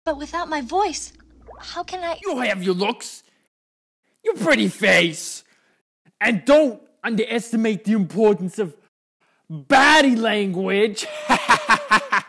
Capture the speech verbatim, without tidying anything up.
But without my voice, how can I... You have your looks, your pretty face, and don't underestimate the importance of body language.